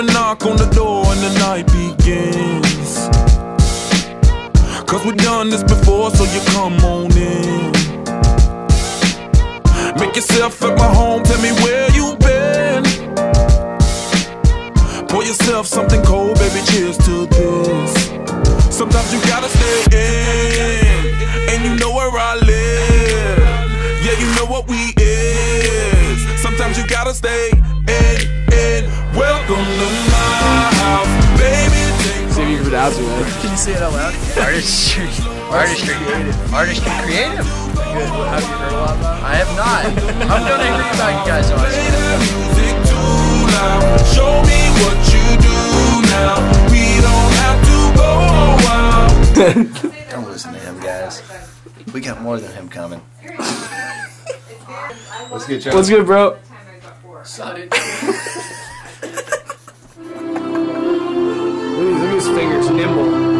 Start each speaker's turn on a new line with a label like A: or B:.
A: knock on the door and the night begins. Cause we've done this before, so you come on in. Make yourself at my home, tell me where you been. Pour yourself something cold, baby, cheers to this. Sometimes you gotta stay in, and you know where I live. Yeah, you know what we is. Sometimes you gotta stay in. Welcome to my house, baby.
B: See if you can pronounce it, man.
C: Can you say it out loud? Artistry creative. Good. Have you heard a lot about it? I have not. I'm gonna agree about you guys on it.
A: Music too loud. Show me what you do now. We don't have to go wild.
C: Don't listen to him, guys. We got more than him coming.
D: What's good, Charlie?
B: What's good, bro?
C: Excited.
B: Look at his fingers, nimble.